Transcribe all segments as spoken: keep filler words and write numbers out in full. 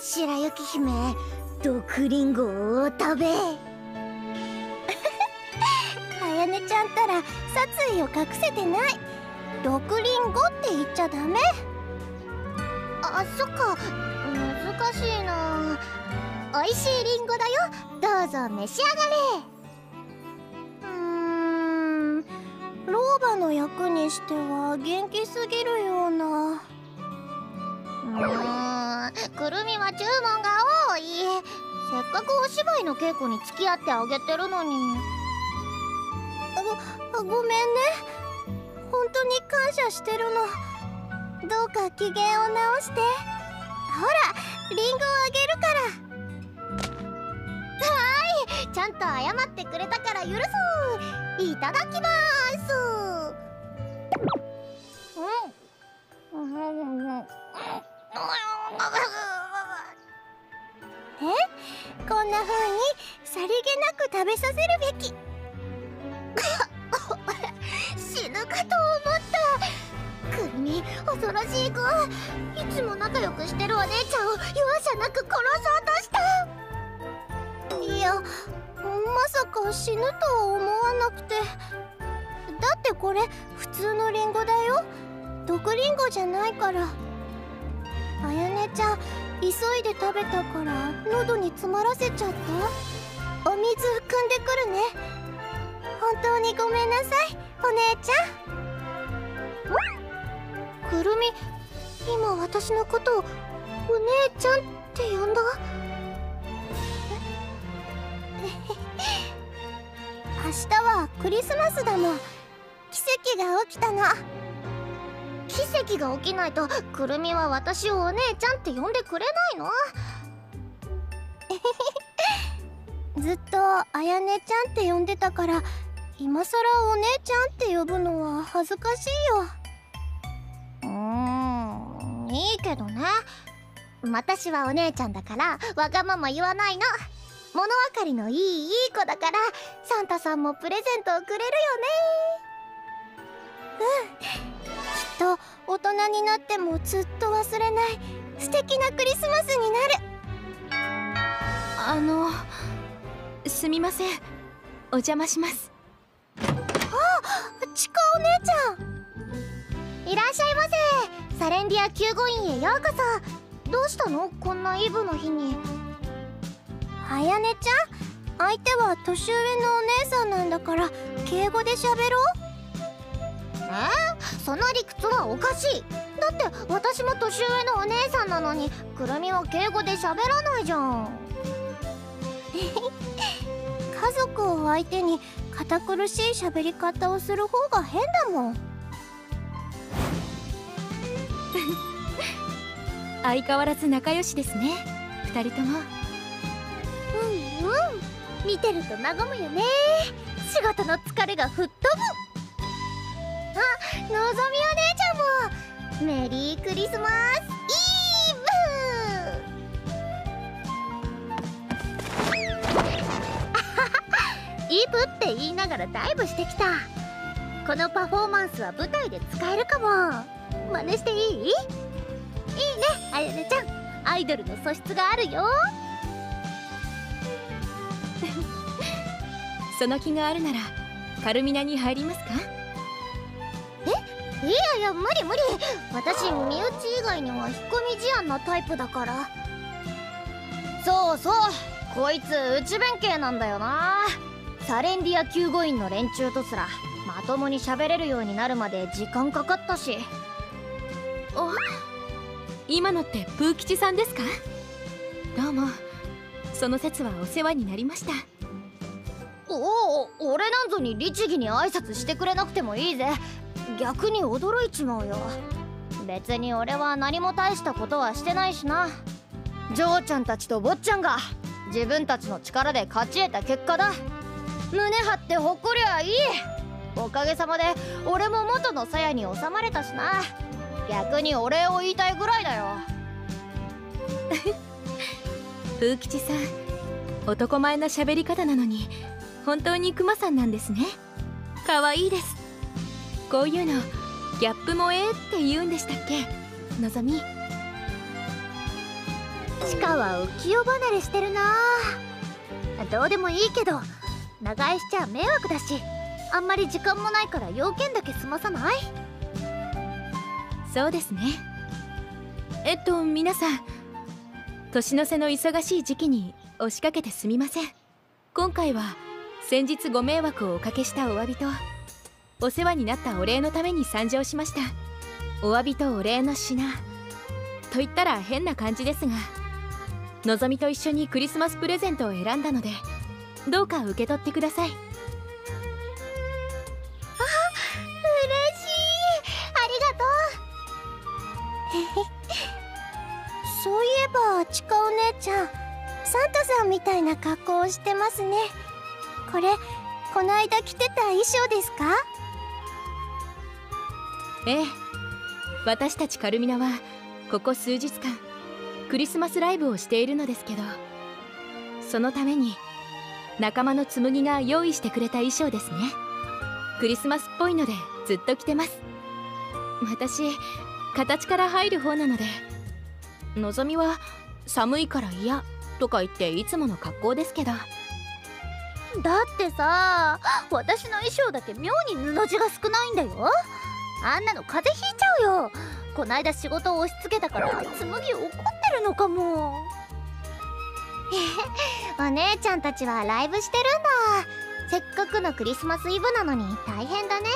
白雪姫、毒リンゴを食べ。 あやねちゃんったら殺意を隠せてない。毒リンゴって言っちゃダメ。 あ、そっか、難しいな。おいしいリンゴだよ、どうぞ召し上がれ。 うーん、老婆の役にしては元気すぎるような。 うーん、くるみは注文が多い。せっかくお芝居の稽古に付き合ってあげてるのに。 ご、ごめんね。本当に感謝してるの。どうか機嫌を直して。ほら、リンゴをあげるから。 はい、ちゃんと謝ってくれたから許そう。いただきます。うん。 え、こんな風にさりげなく食べさせるべき。 死ぬかと思った。くるみ、恐ろしい子。いつも仲良くしてるお姉ちゃんを容赦なく殺そうとした。 いや、まさか死ぬとは思わなくて。だってこれ普通のリンゴだよ。毒リンゴじゃないから。あやねちゃん、急いで食べたから喉に詰まらせちゃった。お水汲んでくるね。本当にごめんなさい、お姉ちゃん。くるみ、今私のことをお姉ちゃんって呼んだ？明日はクリスマスだもん。奇跡が起きたの。 奇跡が起きないとくるみは私をお姉ちゃんって呼んでくれないの？ ずっとあやねちゃんって呼んでたから、今さらお姉ちゃんって呼ぶのは恥ずかしいよ。 うーん、いいけどね。私はお姉ちゃんだからわがまま言わないの。物分かりのいいいい子だから、サンタさんもプレゼントをくれるよね。 うん、きっと大人になってもずっと忘れない素敵なクリスマスになる。 あの、すみません、お邪魔します。 あ、ちかお姉ちゃん。 いらっしゃいませ。サレンディア救護員へようこそ。どうしたの、こんなイブの日に。 あやねちゃん、相手は年上のお姉さんなんだから敬語で喋ろう。 えー、その理屈はおかしい。だって私も年上のお姉さんなのに、くるみは敬語で喋らないじゃん。 家族を相手に堅苦しい喋り方をする方が変だもん。 相変わらず仲良しですね、二人とも。 うんうん、見てると和むよね。仕事の疲れが吹っ飛ぶ。あ、のぞみお姉ちゃんもメリークリスマスイブ。イブって言いながらダイブしてきた。このパフォーマンスは舞台で使えるかも。真似していい？いいね、あやねちゃん。アイドルの素質があるよ。 その気があるならカルミナに入りますか？ え、いやいや、無理無理。私身内以外には引っ込み思案なタイプだから。そうそう、こいつ内弁慶なんだよな。サレンディア救護員の連中とすらまともに喋れるようになるまで時間かかったし。 お、今のってプー吉さんですか？どうも、その説はお世話になりました。 おお、俺なんぞに律儀に挨拶してくれなくてもいいぜ。逆に驚いちまうよ。別に俺は何も大したことはしてないしな。ジョーちゃんたちと坊ちゃんが自分たちの力で勝ち得た結果だ。胸張ってほっこりゃいい。おかげさまで俺も元の鞘に収まれたしな。逆にお礼を言いたいぐらいだよ。 プー吉さん、男前な喋り方なのに本当にクマさんなんですね。可愛いです。こういうのギャップ萌えって言うんでしたっけ、のぞみ。 チカは浮世離れしてるな。どうでもいいけど長居しちゃ迷惑だし、あんまり時間もないから要件だけ済まさない？ そうですね。えっと皆さん、年の瀬の忙しい時期に押しかけてすみません。今回は先日ご迷惑をおかけしたお詫びとお世話になったお礼のために参上しました。お詫びとお礼の品と言ったら変な感じですが、のぞみと一緒にクリスマスプレゼントを選んだので、どうか受け取ってください。 あ、嬉しい。ありがとう。そういえばチカお姉ちゃん、サンタさんみたいな格好をしてますね。これこの間着てた衣装ですか？ ええ、私たちカルミナはここ数日間クリスマスライブをしているのですけど、そのために仲間の紬が用意してくれた衣装ですね。クリスマスっぽいのでずっと着てます。私形から入る方なので、のぞみは寒いから嫌とか言っていつもの格好ですけど。 だってさ、私の衣装だけ妙に布地が少ないんだよ。あんなの風邪ひいちゃうよ。こないだ仕事を押し付けたから紬怒ってるのかも。お姉ちゃんたちはライブしてるんだ。せっかくのクリスマスイブなのに大変だね。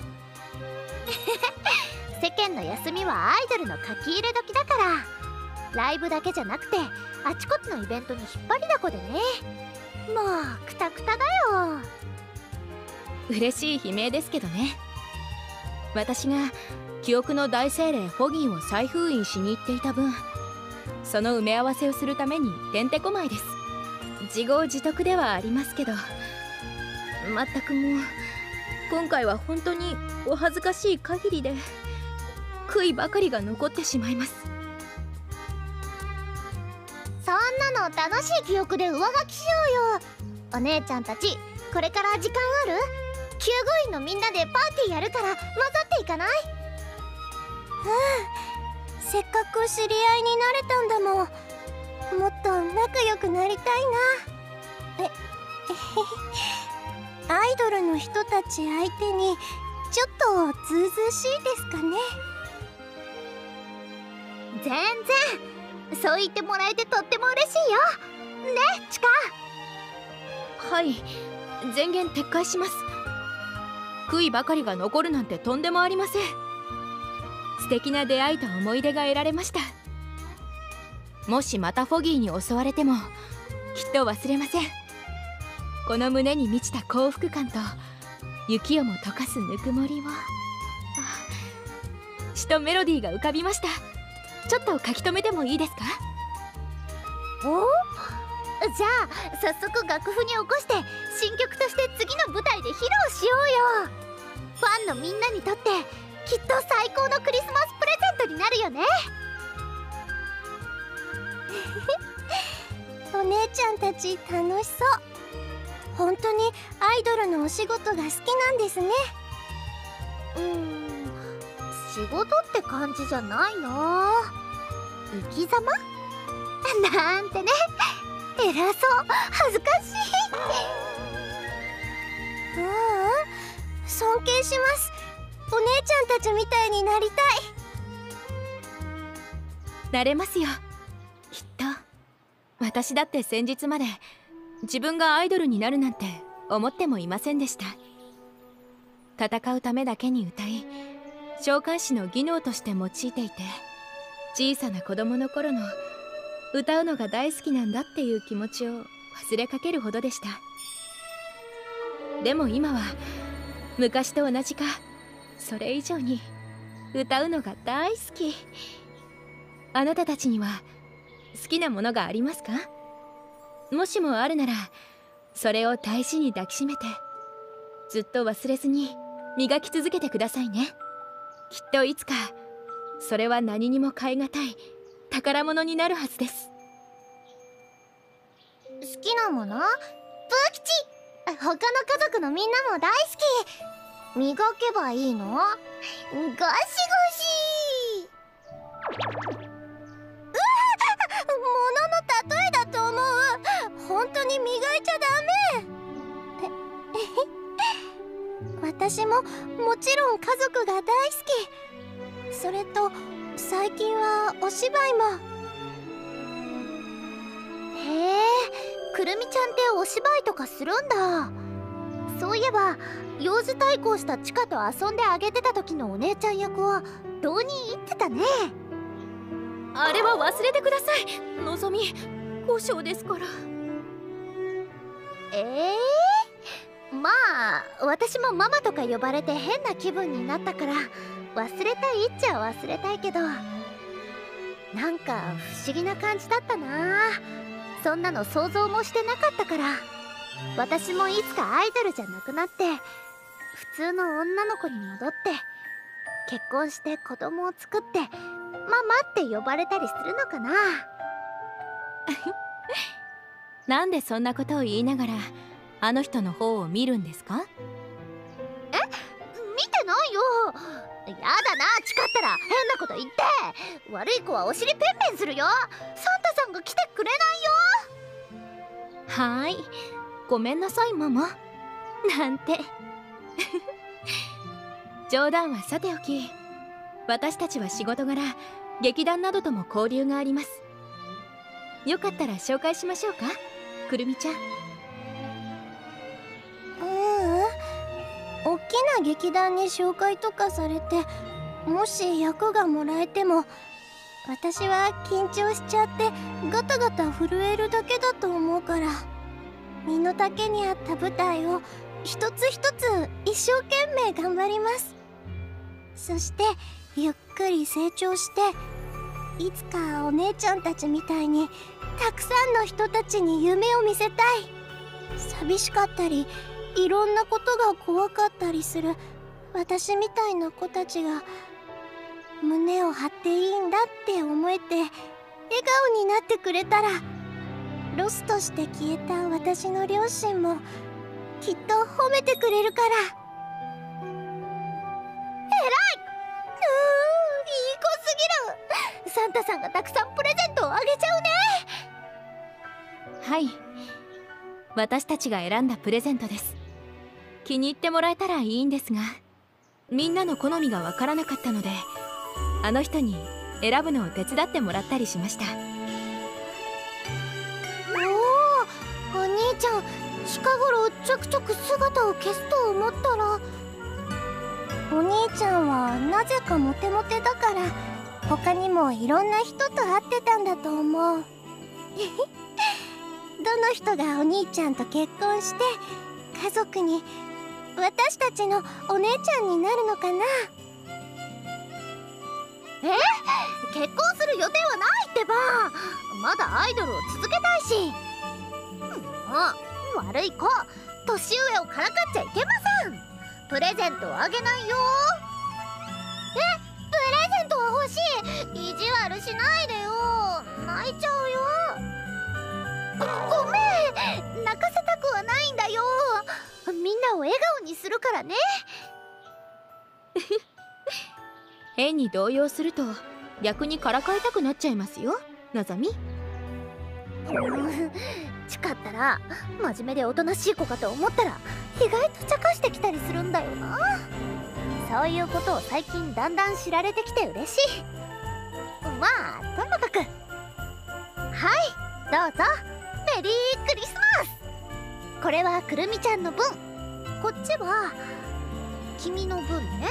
世間の休みはアイドルの書き入れ時だから、ライブだけじゃなくてあちこちのイベントに引っ張りだこでね。もうクタクタだよ。 嬉しい悲鳴ですけどね。私が記憶の大精霊フォギーを再封印しに行っていた分、その埋め合わせをするためにてんてこまいです。自業自得ではありますけど、まったくもう今回は本当にお恥ずかしい限りで悔いばかりが残ってしまいます。 そんなの楽しい記憶で上書きしようよ。お姉ちゃんたち、これから時間ある？救護員のみんなでパーティーやるから混ざっていかない？うん、せっかく知り合いになれたんだもん。もっと仲良くなりたいな。え、アイドルの人たち相手にちょっとずうずうしいですかね。全然そう言ってもらえてとっても嬉しいよね、チカ。 はい、前言撤回します。悔いばかりが残るなんてとんでもありません。素敵な出会いと思い出が得られました。もしまたフォギーに襲われてもきっと忘れません。この胸に満ちた幸福感と雪をも溶かすぬくもりを。あ、詩とメロディーが浮かびました。ちょっと書き留めてもいいですか？ お？じゃあ早速楽譜に起こして新曲として次の舞台で披露しようよ。ファンのみんなにとってきっと最高のクリスマスプレゼントになるよね。お姉ちゃんたち楽しそう。本当にアイドルのお仕事が好きなんですね。うーん、仕事って感じじゃないな。生き様なんてね。偉そう、恥ずかしい。ううん、尊敬します。お姉ちゃんたちみたいになりたい。 なれますよ、きっと。私だって先日まで自分がアイドルになるなんて思ってもいませんでした。戦うためだけに歌い、召喚師の技能として用いていて、小さな子供の頃の歌うのが大好きなんだっていう気持ちを忘れかけるほどでした。でも今は昔と同じかそれ以上に歌うのが大好き。あなたたちには好きなものがありますか？もしもあるならそれを大事に抱きしめてずっと忘れずに磨き続けてくださいね。きっといつかそれは何にも代え難い宝物になるはずです。 好きなもの？ブー吉、他の家族のみんなも大好き。磨けばいいの？ゴシゴシ。うわ、ものの緒に磨いちゃダメ。私ももちろん家族が大好き。それと最近はお芝居も。 へえ、くるみちゃんってお芝居とかするんだ。そういえば幼児対抗したチカと遊んであげてた時のお姉ちゃん役はどうに言ってたね。 あれは忘れてください。のぞみ故障ですから。 えー、まあ私もママとか呼ばれて変な気分になったから忘れたいっちゃ忘れたいけど、なんか不思議な感じだったな。そんなの想像もしてなかったから。私もいつかアイドルじゃなくなって普通の女の子に戻って結婚して子供を作ってママって呼ばれたりするのかな。 なんでそんなことを言いながらあの人の方を見るんですか？ え、見てないよ。やだな、誓ったら変なこと言って。悪い子はお尻ペンペンするよ。サンタさんが来てくれないよ。 はーい、ごめんなさいママなんて。冗談はさておき、私たちは仕事柄劇団などとも交流があります。よかったら紹介しましょうか、くるみちゃん。 ううん、大きな劇団に紹介とかされてもし役がもらえても私は緊張しちゃってガタガタ震えるだけだと思うから、身の丈に合った舞台を一つ一つ一生懸命頑張ります。そしてゆっくり成長していつかお姉ちゃんたちみたいにたくさんの人たちに夢を見せたい。寂しかったりいろんなことが怖かったりする私みたいな子たちが胸を張っていいんだって思えて笑顔になってくれたら、ロスとして消えた私の両親もきっと褒めてくれるから。えらい。うーん、いい子すぎる。サンタさんがたくさんプレゼントをあげちゃうね。 はい、私たちが選んだプレゼントです。気に入ってもらえたらいいんですが、みんなの好みがわからなかったのであの人に選ぶのを手伝ってもらったりしました。 おお、お兄ちゃん近頃ちょくちょく姿を消すと思ったら。 お兄ちゃんはなぜかモテモテだから他にもいろんな人と会ってたんだと思う。どの人がお兄ちゃんと結婚して家族に私たちのお姉ちゃんになるのかな。 え、結婚する予定はないってば。まだアイドルを続けたいし。もう悪い子、年上をからかっちゃいけません。プレゼントをあげないよ。え、プレゼントは欲しい。意地悪しないでよ、泣いちゃうよ。ごめん、泣かせたくはないんだよ。みんなを笑顔にするからね。 変に動揺すると逆にからかいたくなっちゃいますよ、のぞみ。 誓ったら真面目でおとなしい子かと思ったら意外と茶化してきたりするんだよな。そういうことを最近だんだん知られてきて嬉しい。まあともかく、はい、どうぞ。メリークリスマス。これはくるみちゃんの分、こっちは君の分ね。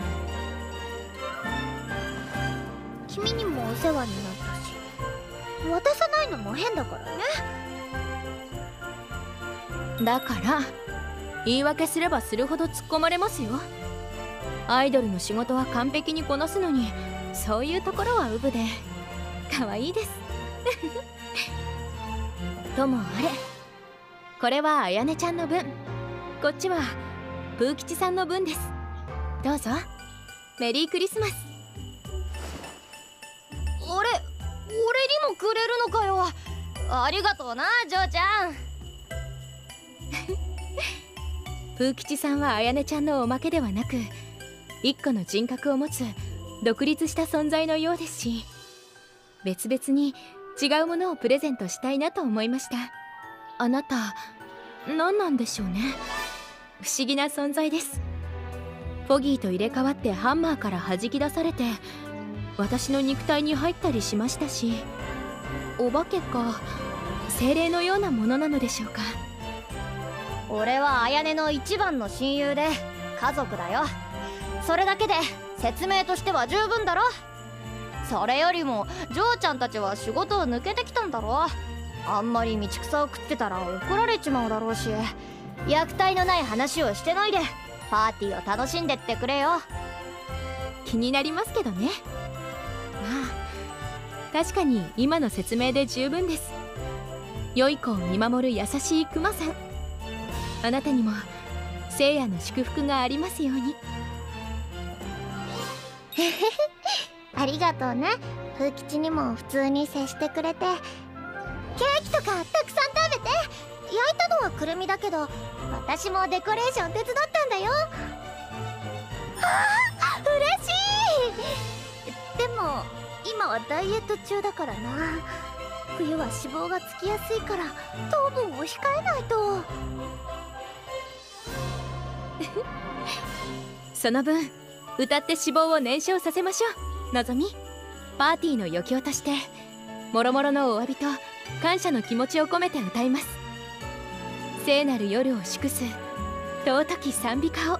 君にもお世話になったし渡さないのも変だからね。 だから言い訳すればするほど突っ込まれますよ。アイドルの仕事は完璧にこなすのにそういうところはウブで可愛いです。ともあれ、これはあやねちゃんの分、こっちはプー吉さんの分です。どうぞ。メリークリスマス。 あれ、俺にもくれるのかよ。ありがとうな、ジョーちゃん。 プー吉さんはあやねちゃんのおまけではなく一個の人格を持つ独立した存在のようですし、別々に違うものをプレゼントしたいなと思いました。 あなた何なんでしょうね。不思議な存在です。フォギーと入れ替わってハンマーから弾き出されて私の肉体に入ったりしましたし、お化けか精霊のようなものなのでしょうか。 俺は綾音の一番の親友で家族だよ。それだけで説明としては十分だろ。それよりもジョーちゃんたちは仕事を抜けてきたんだろ。あんまり道草を食ってたら怒られちまうだろうし、虐待のない話をしてないでパーティーを楽しんでってくれよ。 気になりますけどね。まあ確かに今の説明で十分です。良い子を見守る優しいクマさん、あなたにも聖夜の祝福がありますように。 ありがとうね。風吉にも普通に接してくれて。ケーキとかたくさん食べて。焼いたのはくるみだけど私もデコレーション手伝ったんだよ。あー嬉しい。でも今はダイエット中だからな。冬は脂肪がつきやすいから糖分を控えないと。 その分歌って脂肪を燃焼させましょう。のぞみ、パーティーの余興としてもろもろのお詫びと感謝の気持ちを込めて歌います。聖なる夜を祝す尊き賛美歌を。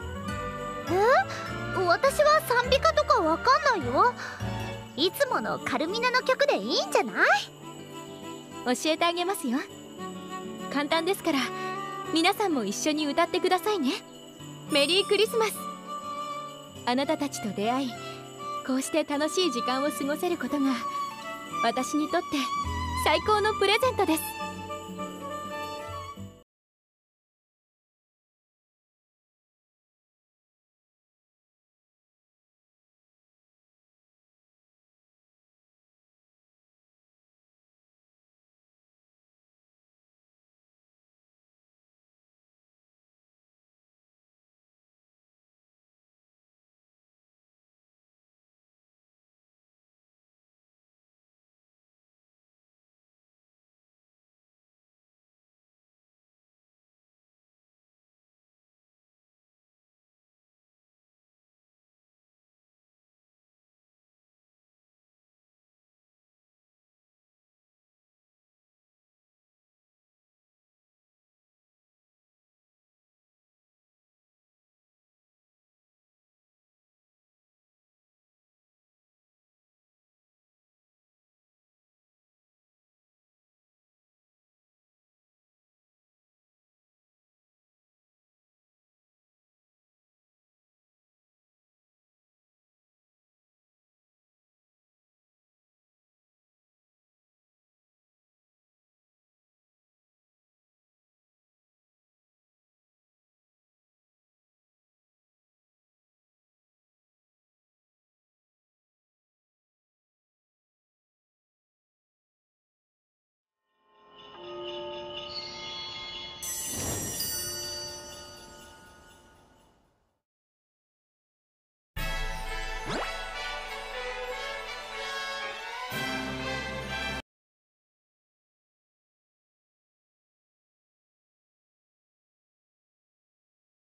え？私は賛美歌とかわかんないよ。いつものカルミナの曲でいいんじゃない？ 教えてあげますよ。簡単ですから皆さんも一緒に歌ってくださいね。メリークリスマス。あなたたちと出会い、こうして楽しい時間を過ごせることが私にとって最高のプレゼントです。